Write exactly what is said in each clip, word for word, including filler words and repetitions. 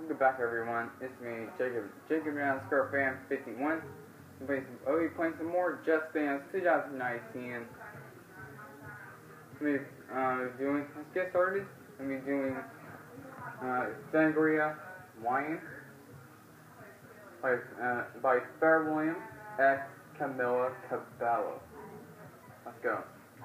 Welcome back, everyone. It's me, Jacob, Jacob underscore fan fifty-one. I'll be playing some more Just Dance twenty nineteen. We'll be uh, doing, let's get started. We'll be doing uh, Sangria Wine by, uh, by Fair Williams x Camila Cabello. Let's go.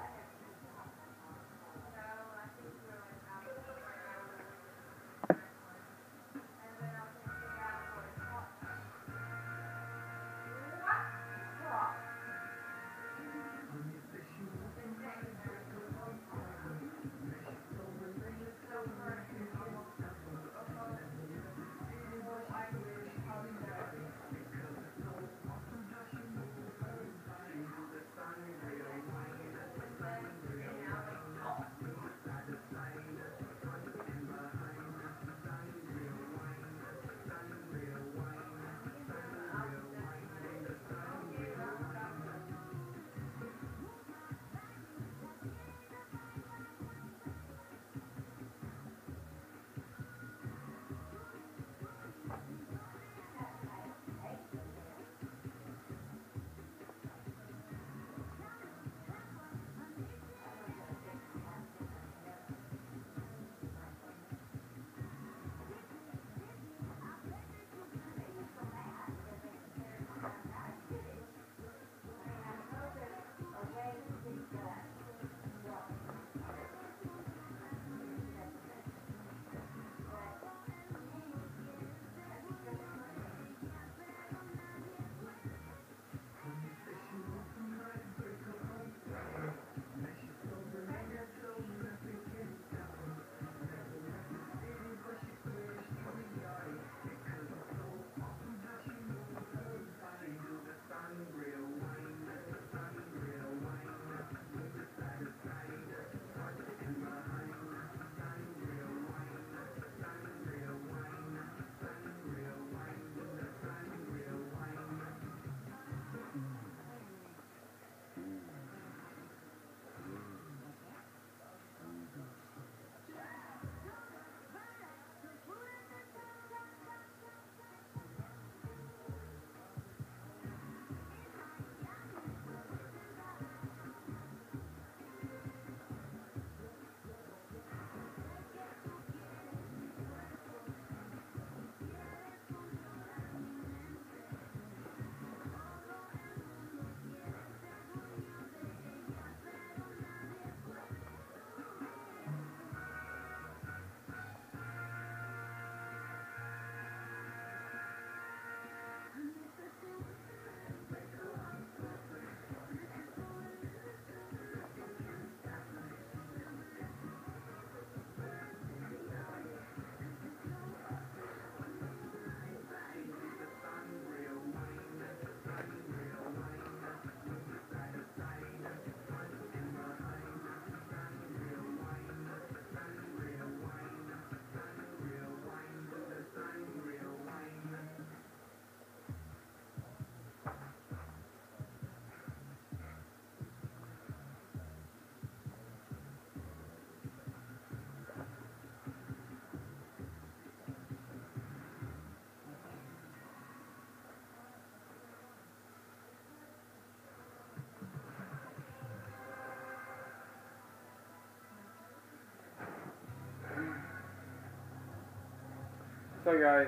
So guys,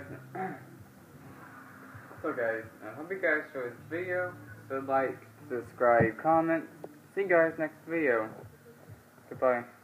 so guys, I hope you guys enjoyed this video. So like, subscribe, comment. See you guys next video. Goodbye.